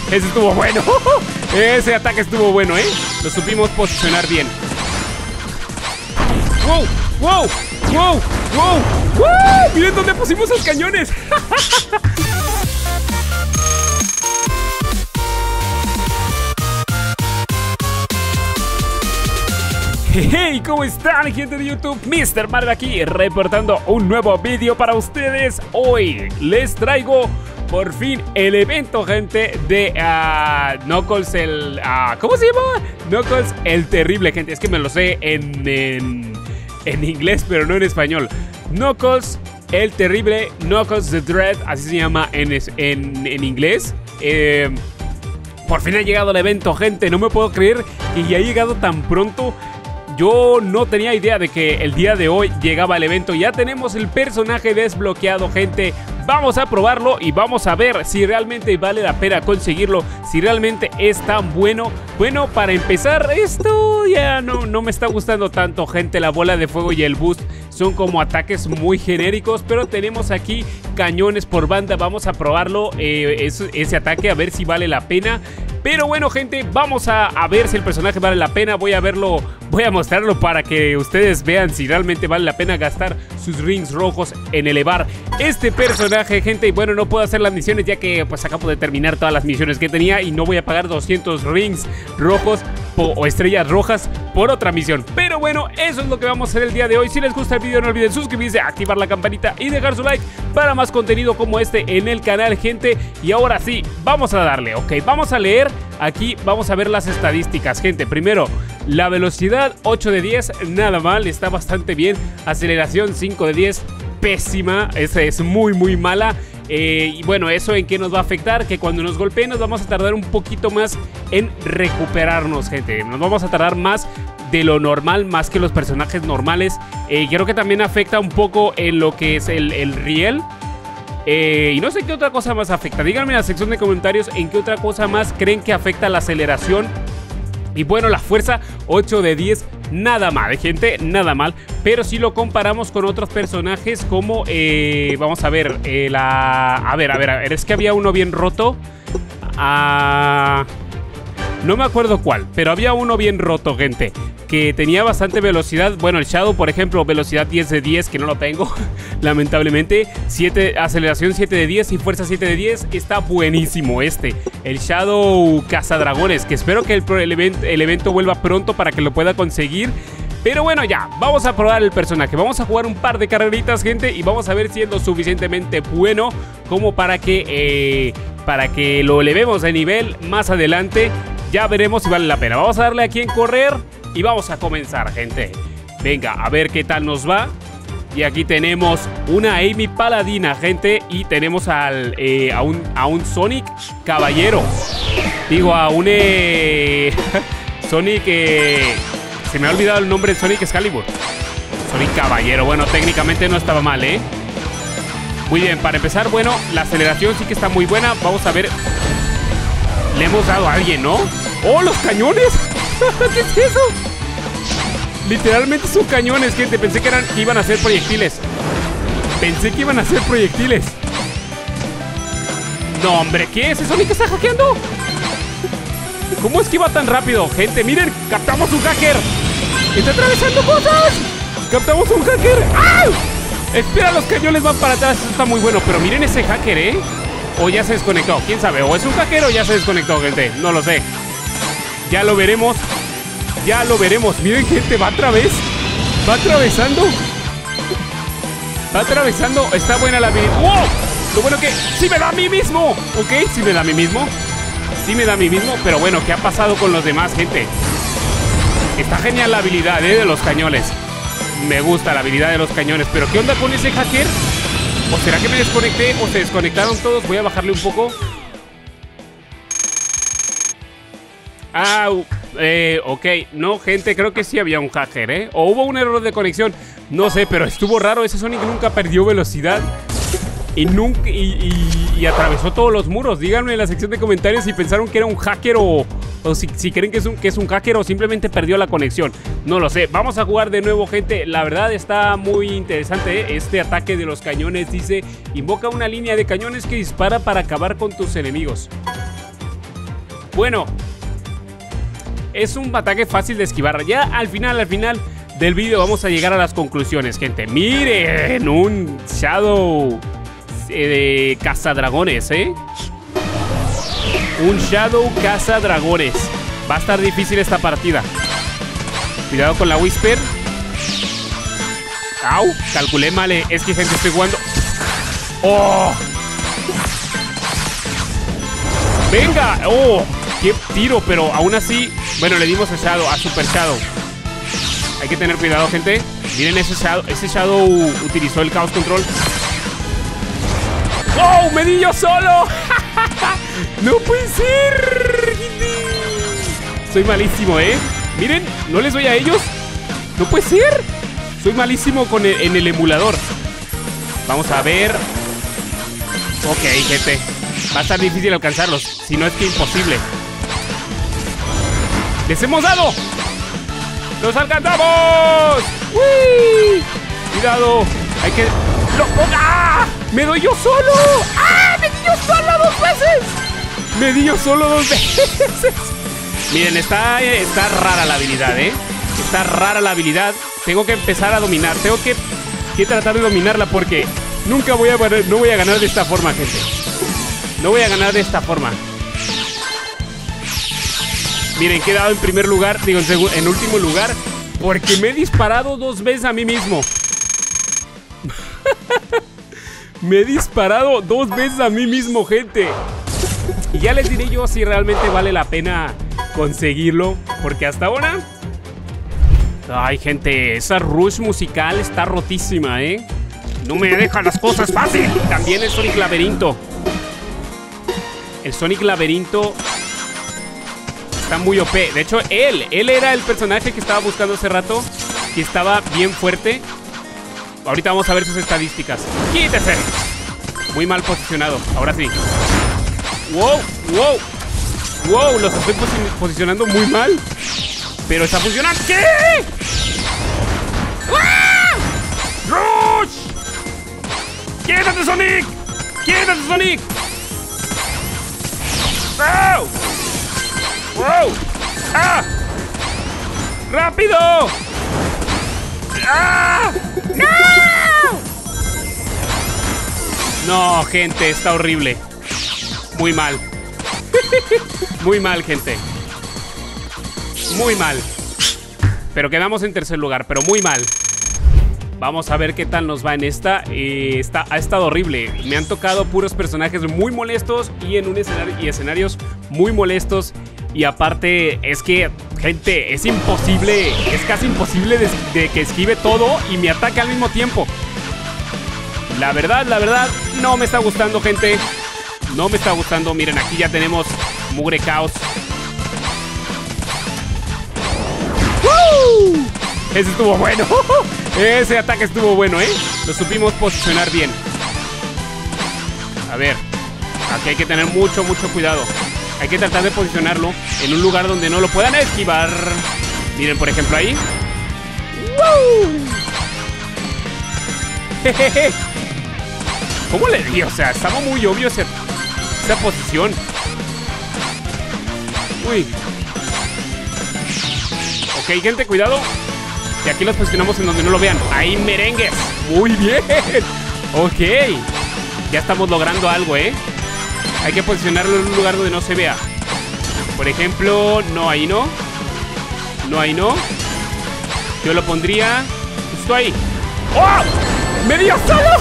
Ese estuvo bueno. Ese ataque estuvo bueno, Lo supimos posicionar bien. ¡Wow! ¡Wow! ¡Wow! ¡Wow! ¡Wow! ¡Miren dónde pusimos los cañones! Hey, ¿cómo están, gente de YouTube? Mr. Mario aquí, reportando un nuevo vídeo para ustedes. Hoy les traigo por fin el evento, gente, de Knuckles el... ¿cómo se llama? Knuckles el Terrible, gente. Es que me lo sé en inglés, pero no en español. Knuckles el Terrible, Knuckles the Dread, así se llama en inglés. Por fin ha llegado el evento, gente. No me puedo creer que ya ha llegado tan pronto. Yo no tenía idea de que el día de hoy llegaba el evento. Ya tenemos el personaje desbloqueado, gente. Vamos a probarlo y vamos a ver si realmente vale la pena conseguirlo. Si realmente es tan bueno. Bueno, para empezar, esto ya no me está gustando tanto, gente. La bola de fuego y el boost son como ataques muy genéricos, pero tenemos aquí cañones por banda. Vamos a probarlo, ese ataque, a ver si vale la pena. Pero bueno, gente, vamos a ver si el personaje vale la pena. Voy a mostrarlo para que ustedes vean si realmente vale la pena gastar sus rings rojos en elevar este personaje, gente. Y bueno, no puedo hacer las misiones ya que pues acabo de terminar todas las misiones que tenía y no voy a pagar 200 rings rojos o estrellas rojas por otra misión. Pero bueno, eso es lo que vamos a hacer el día de hoy. Si les gusta el video, no olviden suscribirse, activar la campanita y dejar su like para más contenido como este en el canal, gente. Y ahora sí, vamos a darle, ok, vamos a leer. Aquí vamos a ver las estadísticas, gente. Primero, la velocidad 8 de 10, nada mal, está bastante bien. Aceleración 5 de 10, pésima, esa es muy mala. Y bueno, ¿eso en qué nos va a afectar? Que cuando nos golpeen nos vamos a tardar un poquito más en recuperarnos, gente. Nos vamos a tardar más de lo normal, más que los personajes normales. Creo que también afecta un poco en lo que es el riel. Y no sé qué otra cosa más afecta. Díganme en la sección de comentarios en qué otra cosa más creen que afecta la aceleración. Y bueno, la fuerza 8 de 10, nada mal, gente, nada mal. Pero si lo comparamos con otros personajes como, vamos a ver, a ver, es que había uno bien roto. No me acuerdo cuál, pero había uno bien roto, gente, que tenía bastante velocidad. Bueno, el Shadow, por ejemplo, velocidad 10 de 10, que no lo tengo, lamentablemente. Aceleración 7 de 10 y fuerza 7 de 10. Está buenísimo este. El Shadow Cazadragones, que espero que el evento vuelva pronto para que lo pueda conseguir. Pero bueno, ya, vamos a probar el personaje. Vamos a jugar un par de carreritas, gente, y vamos a ver si es lo suficientemente bueno como para que lo elevemos de nivel más adelante. Ya veremos si vale la pena. Vamos a darle aquí en correr y vamos a comenzar, gente. Venga, a ver qué tal nos va. Y aquí tenemos una Amy Paladina, gente. Y tenemos a un Sonic Caballero. Digo, a un Sonic... se me ha olvidado el nombre de Sonic Excalibur. Sonic Caballero. Bueno, técnicamente no estaba mal, Muy bien, para empezar, bueno, la aceleración sí que está muy buena. Vamos a ver. Le hemos dado a alguien, ¿no? ¡Oh, los cañones! ¿Qué es eso? Literalmente son cañones, gente. Pensé que iban a ser proyectiles. No, hombre, ¿qué es? ¿Ese Sonic está hackeando? ¿Cómo es que iba tan rápido? Gente, miren, captamos un hacker. ¡Está atravesando cosas! ¡Captamos un hacker! ¡Ah! Espera, los cañones van para atrás. Esto está muy bueno, pero miren ese hacker, O ya se desconectó, quién sabe. O es un hacker o ya se desconectó, gente. No lo sé. Ya lo veremos. Miren, gente, va otra vez. Va atravesando. Está buena la vida. ¡Wow! Lo bueno que sí me da a mí mismo. Ok, sí me da a mí mismo. Pero bueno, ¿qué ha pasado con los demás, gente? Está genial la habilidad, de los cañones. Me gusta la habilidad de los cañones. Pero ¿qué onda con ese hacker? ¿O será que me desconecté o se desconectaron todos? Voy a bajarle un poco. Ok, no, gente, creo que sí había un hacker, O hubo un error de conexión, no sé, pero estuvo raro. Ese Sonic nunca perdió velocidad y atravesó todos los muros. Díganme en la sección de comentarios si pensaron que era un hacker o si creen que es un hacker o simplemente perdió la conexión. No lo sé. Vamos a jugar de nuevo, gente. La verdad está muy interesante, Este ataque de los cañones dice: invoca una línea de cañones que dispara para acabar con tus enemigos. Bueno, es un ataque fácil de esquivar. Ya al final del vídeo vamos a llegar a las conclusiones, gente. Miren, un Shadow de cazadragones, un Shadow cazadragones. Va a estar difícil esta partida. Cuidado con la Whisper. Au, calculé mal. Es que, gente, estoy jugando. ¡Oh! ¡Venga! ¡Oh! ¡Qué tiro! Pero aún así, bueno, le dimos a Shadow, a Super Shadow. Hay que tener cuidado, gente. Miren, ese Shadow utilizó el Chaos Control. ¡Oh! ¡Me di yo solo! ¡No puede ser! Soy malísimo, Miren, no les doy a ellos. ¡No puede ser! Soy malísimo en el emulador. Vamos a ver. Ok, gente. Va a estar difícil alcanzarlos. Si no es que imposible. ¡Les hemos dado! ¡Los alcanzamos! ¡Uy! Cuidado. Hay que... ¡Ah! ¡Me doy yo solo! ¡Ah! ¡Me di yo solo 2 veces! ¡Me di yo solo 2 veces! Miren, está rara la habilidad, Está rara la habilidad. Tengo que empezar a dominar. Tengo que tratar de dominarla porque nunca no voy a ganar de esta forma, gente. No voy a ganar de esta forma. Miren, he quedado en primer lugar, digo, en último lugar, porque me he disparado 2 veces a mí mismo. Me he disparado 2 veces a mí mismo, gente. Y ya les diré yo si realmente vale la pena conseguirlo, porque hasta ahora... Ay, gente, esa rush musical está rotísima, No me dejan las cosas fácil. También el Sonic Laberinto. El Sonic Laberinto está muy OP. De hecho, él era el personaje que estaba buscando hace rato, que estaba bien fuerte. Ahorita vamos a ver sus estadísticas. ¡Quítese! Muy mal posicionado. Ahora sí. ¡Wow! ¡Wow! ¡Wow! Los estoy posicionando muy mal. Pero está funcionando. ¿Qué? ¡Ah! ¡Rush! ¡Quítate, Sonic! ¡Quítate, Sonic! ¡Wow! ¡Wow! ¡Ah! ¡Rápido! ¡Ah! ¡No! No, gente, está horrible. Muy mal. Muy mal, gente. Muy mal. Pero quedamos en tercer lugar, pero muy mal. Vamos a ver qué tal nos va en esta. Ha estado horrible. Me han tocado puros personajes muy molestos y en un escenarios muy molestos. Y aparte es que, gente, es imposible. Es casi imposible de que esquive todo y me ataque al mismo tiempo. La verdad, no me está gustando, gente. No me está gustando. Miren, aquí ya tenemos mugre caos. ¡Woo! Ese estuvo bueno. Ese ataque estuvo bueno, Lo supimos posicionar bien. A ver, aquí hay que tener mucho cuidado. Hay que tratar de posicionarlo en un lugar donde no lo puedan esquivar. Miren, por ejemplo, ahí. ¡Woo! Jejeje. ¿Cómo le di? O sea, estaba muy obvio esa posición. Uy. Ok, gente, cuidado. Y aquí los posicionamos en donde no lo vean. Ahí, merengues. Muy bien. Ok. Ya estamos logrando algo, Hay que posicionarlo en un lugar donde no se vea. Por ejemplo, no, ahí no. No, ahí no. Yo lo pondría justo ahí. ¡Oh! ¡Me dio solo!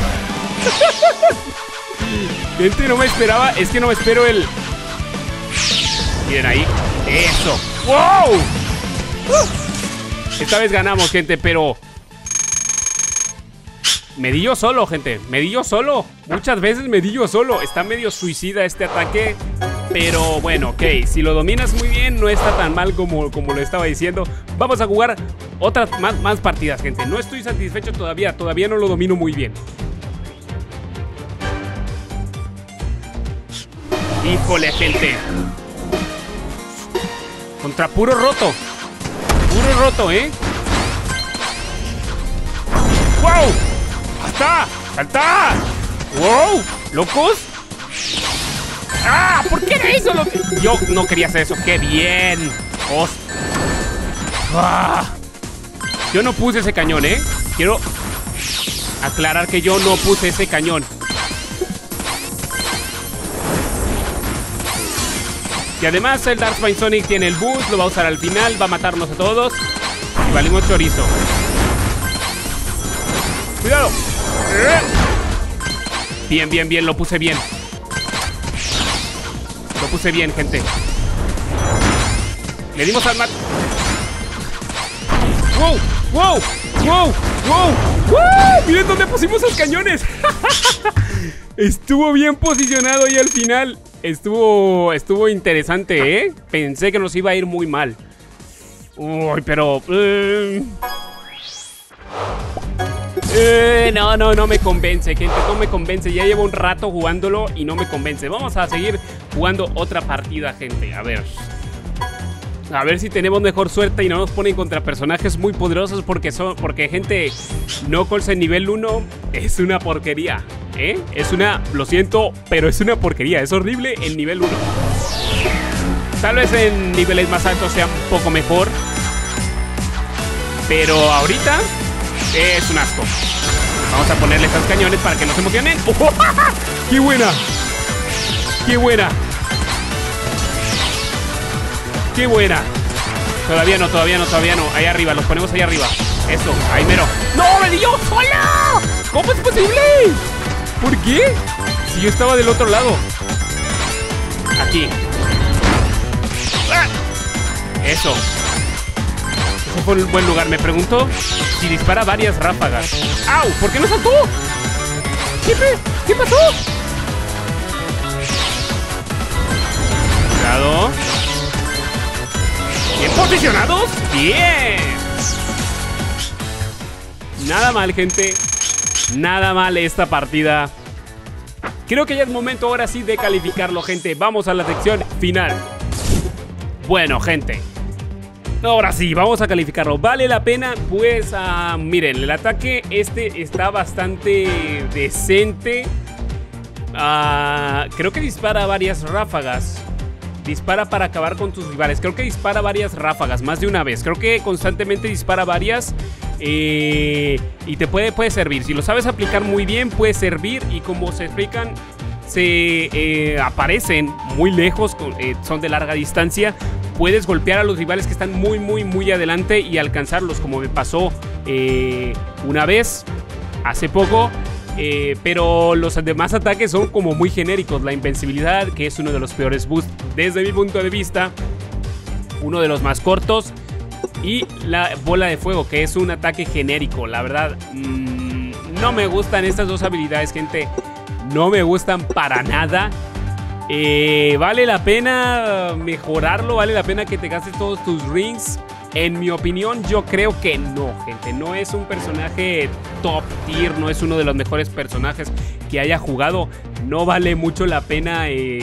Gente, no me esperaba. Es que no me espero el... Miren ahí. ¡Eso! ¡Wow! Esta vez ganamos, gente, pero... Me di yo solo, gente. Me di yo solo. Muchas veces me di yo solo. Está medio suicida este ataque. Pero bueno, ok. Si lo dominas muy bien, no está tan mal como lo estaba diciendo. Vamos a jugar otras más partidas, gente. No estoy satisfecho todavía. Todavía no lo domino muy bien. Híjole, gente. Contra puro roto. Puro roto, ¡Wow! ¡Salta! ¡Salta! ¡Wow! ¡Locos! ¡Ah! ¿Por qué era eso? Yo no quería hacer eso. ¡Qué bien! ¡Ah! Yo no puse ese cañón, ¿eh? Quiero aclarar que yo no puse ese cañón. Y además el Dark Sonic tiene el boost, lo va a usar al final, va a matarnos a todos. Y valimos chorizo. ¡Cuidado! Bien, bien, bien, lo puse bien. Lo puse bien, gente. Le dimos al mat. ¡Wow! ¡Wow! ¡Wow! ¡Wow! ¡Wow! ¡Miren dónde pusimos los cañones! Estuvo bien posicionado y al final estuvo interesante, ¿eh? Pensé que nos iba a ir muy mal. Uy, pero... no me convence, gente, no me convence. Ya llevo un rato jugándolo y no me convence. Vamos a seguir jugando otra partida, gente. A ver si tenemos mejor suerte y no nos ponen contra personajes muy poderosos. Porque gente, Knuckles en nivel 1 es una porquería, ¿eh? Lo siento, pero es una porquería. Es horrible en nivel 1. Tal vez en niveles más altos sea un poco mejor, pero ahorita es un asco. Vamos a ponerle estos cañones para que nos emocionen. ¡Oh! ¡Qué buena! ¡Qué buena! ¡Qué buena! Todavía no. Ahí arriba, los ponemos ahí arriba. Eso, ahí mero. ¡No, me dio sola! ¿Cómo es posible? ¿Por qué? Si yo estaba del otro lado. Aquí. Eso. Ese fue un buen lugar. Me pregunto si dispara varias ráfagas. ¡Au! ¿Por qué no saltó? ¿Qué pasó? Cuidado. ¿Bien posicionados? ¡Bien! Nada mal, gente. Nada mal esta partida. Creo que ya es momento ahora sí de calificarlo, gente. Vamos a la sección final. Bueno, gente, ahora sí, vamos a calificarlo. ¿Vale la pena? Pues, miren, el ataque está bastante decente. Creo que dispara varias ráfagas. Dispara para acabar con tus rivales. Creo que dispara varias ráfagas, más de una vez. Creo que constantemente dispara varias. Y te puede servir. Si lo sabes aplicar muy bien, puede servir. Y como se explican, se aparecen muy lejos, son de larga distancia. Puedes golpear a los rivales que están muy adelante y alcanzarlos, como me pasó una vez, hace poco. Pero los demás ataques son como muy genéricos. La invencibilidad, que es uno de los peores boosts desde mi punto de vista, uno de los más cortos. Y la bola de fuego, que es un ataque genérico. La verdad, no me gustan estas dos habilidades, gente. No me gustan para nada. ¿Vale la pena mejorarlo? ¿Vale la pena que te gastes todos tus rings? En mi opinión, yo creo que no, gente. No es un personaje top tier, no es uno de los mejores personajes que haya jugado. No vale mucho la pena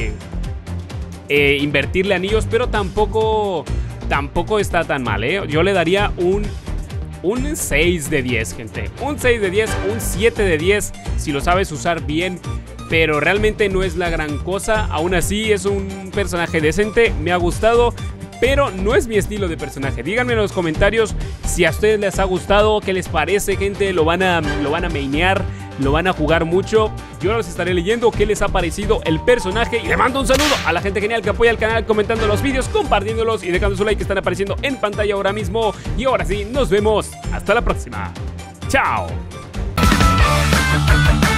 invertirle anillos, pero tampoco está tan mal, ¿eh? Yo le daría un 6 de 10, gente. Un 6 de 10, un 7 de 10 si lo sabes usar bien. Pero realmente no es la gran cosa. Aún así es un personaje decente, me ha gustado, pero no es mi estilo de personaje. Díganme en los comentarios si a ustedes les ha gustado, qué les parece, gente. Lo van a mainear, lo van a jugar mucho. Yo los estaré leyendo, qué les ha parecido el personaje. Y le mando un saludo a la gente genial que apoya el canal comentando los vídeos, compartiéndolos y dejando su like que están apareciendo en pantalla ahora mismo. Y ahora sí, nos vemos. Hasta la próxima. Chao.